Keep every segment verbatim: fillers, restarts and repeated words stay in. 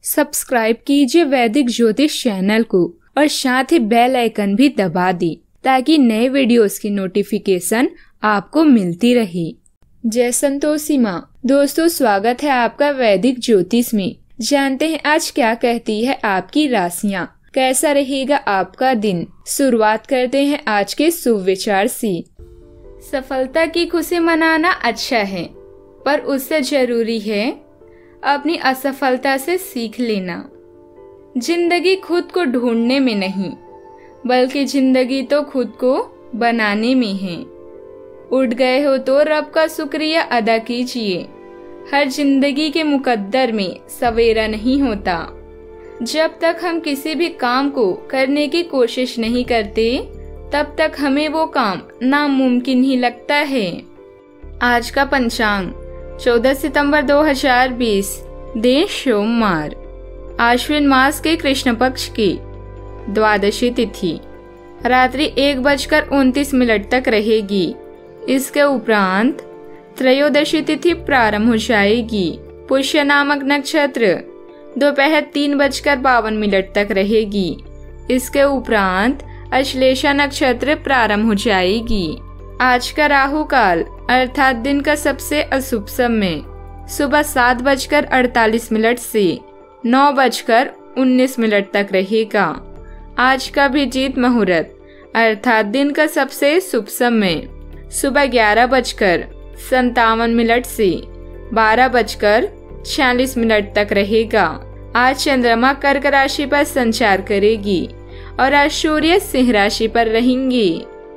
Subscribe कीजिए वैदिक ज्योतिष चैनल को और साथ ही बेल आइकन भी दबा दी ताकि नए वीडियोस की नोटिफिकेशन आपको मिलती रहे। जय संतोषी माँ। दोस्तों, स्वागत है आपका वैदिक ज्योतिष में। जानते हैं आज क्या कहती है आपकी राशियाँ, कैसा रहेगा आपका दिन। शुरुआत करते हैं आज के शुभ विचार से। सफलता की खुशी मनाना अच्छा है, पर उससे जरूरी है अपनी असफलता से सीख लेना। जिंदगी खुद को ढूंढने में नहीं, बल्कि जिंदगी तो खुद को बनाने में है। उठ गए हो तो रब का शुक्रिया अदा कीजिए। हर जिंदगी के मुकद्दर में सवेरा नहीं होता। जब तक हम किसी भी काम को करने की कोशिश नहीं करते, तब तक हमें वो काम नामुमकिन ही लगता है। आज का पंचांग चौदह सितंबर दो हज़ार बीस, दिन सोमवार, आश्विन मास के कृष्ण पक्ष की द्वादशी तिथि रात्रि एक बजकर उनतीस मिनट तक रहेगी। इसके उपरांत त्रयोदशी तिथि प्रारंभ हो जाएगी। पुष्य नामक नक्षत्र दोपहर तीन बजकर बावन मिनट तक रहेगी। इसके उपरांत अश्लेषा नक्षत्र प्रारंभ हो जाएगी। आज का राहु काल अर्थात दिन का सबसे अशुभ समय सुबह सात बजकर अड़तालीस मिनट से नौ बजकर उन्नीस मिनट तक रहेगा। आज का अभिजीत मुहूर्त अर्थात दिन का सबसे शुभ समय सुबह ग्यारह बजकर संतावन मिनट से बारह बजकर छियालीस मिनट तक रहेगा। आज चंद्रमा कर्क राशि पर संचार करेगी और आज सूर्य सिंह राशि पर रहेंगी।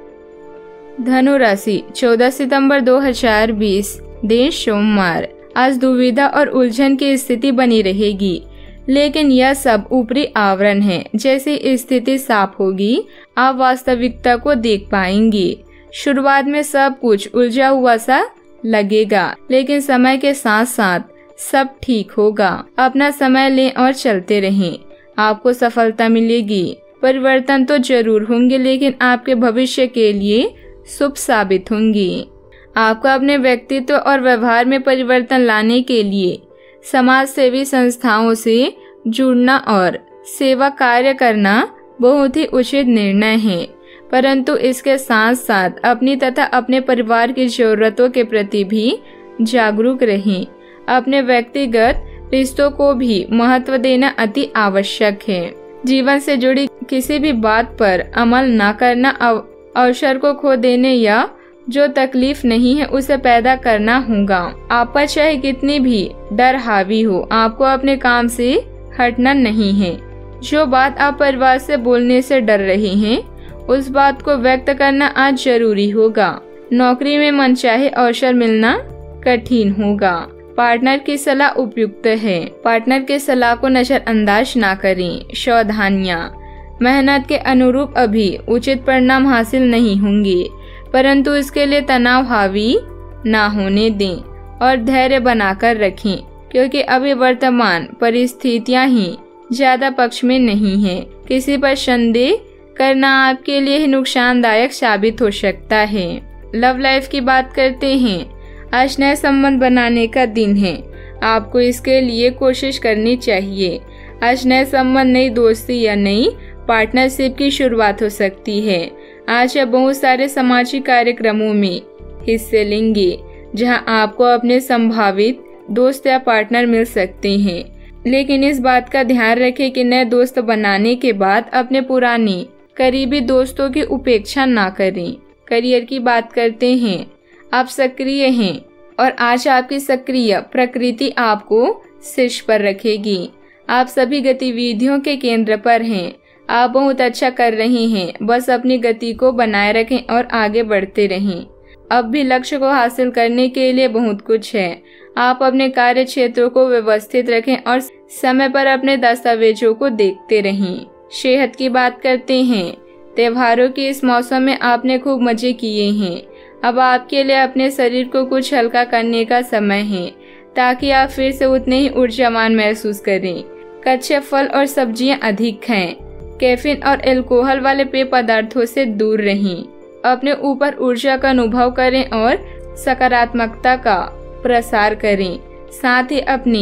धनु राशि चौदह सितंबर दो हज़ार बीस, दिन सोमवार। आज दुविधा और उलझन की स्थिति बनी रहेगी, लेकिन यह सब ऊपरी आवरण है। जैसे स्थिति साफ होगी, आप वास्तविकता को देख पाएंगे। शुरुआत में सब कुछ उलझा हुआ सा लगेगा, लेकिन समय के साथ साथ सब ठीक होगा। अपना समय लें और चलते रहें। आपको सफलता मिलेगी। परिवर्तन तो जरूर होंगे, लेकिन आपके भविष्य के लिए शुभ साबित होंगी। आपको अपने व्यक्तित्व और व्यवहार में परिवर्तन लाने के लिए समाज सेवी संस्थाओं से जुड़ना और सेवा कार्य करना बहुत ही उचित निर्णय है, परंतु इसके साथ साथ अपनी तथा अपने परिवार की जरूरतों के प्रति भी जागरूक रहें। अपने व्यक्तिगत रिश्तों को भी महत्व देना अति आवश्यक है। जीवन से जुड़ी किसी भी बात पर अमल न करना अवसर को खो देने या जो तकलीफ नहीं है उसे पैदा करना होगा। आप पर चाहे कितनी भी डर हावी हो, आपको अपने काम से हटना नहीं है। जो बात आप परिवार से बोलने से डर रहे हैं, उस बात को व्यक्त करना आज जरूरी होगा। नौकरी में मनचाहे अवसर मिलना कठिन होगा। पार्टनर की सलाह उपयुक्त है। पार्टनर की सलाह को नजरअंदाज ना करें। सावधानियां, मेहनत के अनुरूप अभी उचित परिणाम हासिल नहीं होंगे, परंतु इसके लिए तनाव हावी ना होने दें और धैर्य बनाकर रखें, क्योंकि अभी वर्तमान परिस्थितियां ही ज्यादा पक्ष में नहीं है। किसी पर संदेह करना आपके लिए ही नुकसानदायक साबित हो सकता है। लव लाइफ की बात करते हैं। आज नए संबंध बनाने का दिन है। आपको इसके लिए कोशिश करनी चाहिए। आज नए संबंध, नई दोस्ती या नई पार्टनरशिप की शुरुआत हो सकती है। आज आप बहुत सारे सामाजिक कार्यक्रमों में हिस्से लेंगे, जहां आपको अपने संभावित दोस्त या पार्टनर मिल सकते हैं। लेकिन इस बात का ध्यान रखें कि नए दोस्त बनाने के बाद अपने पुराने करीबी दोस्तों की उपेक्षा ना करें। करियर की बात करते हैं। आप सक्रिय हैं और आज आपकी सक्रिय प्रकृति आपको शीर्ष पर रखेगी। आप सभी गतिविधियों के केंद्र पर हैं। आप बहुत अच्छा कर रहे हैं। बस अपनी गति को बनाए रखें और आगे बढ़ते रहें। अब भी लक्ष्य को हासिल करने के लिए बहुत कुछ है। आप अपने कार्य क्षेत्रों को व्यवस्थित रखें और समय पर अपने दस्तावेजों को देखते रहें। सेहत की बात करते हैं। त्योहारों के इस मौसम में आपने खूब मजे किए हैं। अब आपके लिए अपने शरीर को कुछ हल्का करने का समय है, ताकि आप फिर से उतने ही ऊर्जावान महसूस करें। कच्चे फल और सब्जियां अधिक खाएं। कैफीन और अल्कोहल वाले पेय पदार्थों से दूर रहें। अपने ऊपर ऊर्जा का अनुभव करें और सकारात्मकता का प्रसार करें। साथ ही अपने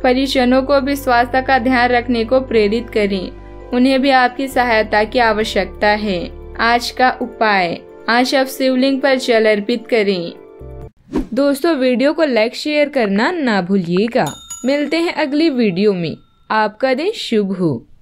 परिजनों को भी स्वास्थ्य का ध्यान रखने को प्रेरित करें, उन्हें भी आपकी सहायता की आवश्यकता है। आज का उपाय, आज आप शिवलिंग पर जल अर्पित करें। दोस्तों, वीडियो को लाइक शेयर करना ना भूलिएगा। मिलते हैं अगली वीडियो में। आपका दिन शुभ हो।